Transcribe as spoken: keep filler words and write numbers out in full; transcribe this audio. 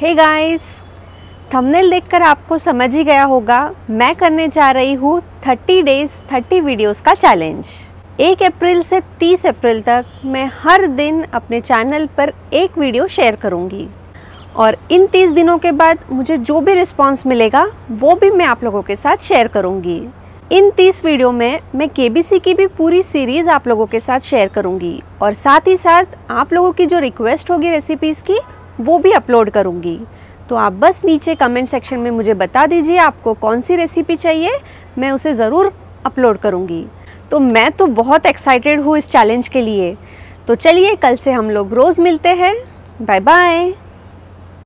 Hey guys, thumbnail देखकर आपको समझ ही गया होगा मैं करने जा रही हूँ थर्टी डेज थर्टी वीडियोस का चैलेंज। एक अप्रैल से तीस अप्रैल तक मैं हर दिन अपने चैनल पर एक वीडियो शेयर करूँगी और इन तीस दिनों के बाद मुझे जो भी रिस्पांस मिलेगा वो भी मैं आप लोगों के साथ शेयर करूँगी। इन तीस वीडियो में मैं केबीसी की भी पूरी सीरीज़ आप लोगों के साथ शेयर करूँगी और साथ ही साथ आप लोगों की जो रिक्वेस्ट होगी रेसिपीज़ की वो भी अपलोड करूँगी। तो आप बस नीचे कमेंट सेक्शन में मुझे बता दीजिए आपको कौन सी रेसिपी चाहिए, मैं उसे ज़रूर अपलोड करूँगी। तो मैं तो बहुत एक्साइटेड हूँ इस चैलेंज के लिए। तो चलिए कल से हम लोग रोज़ मिलते हैं। Bye bye.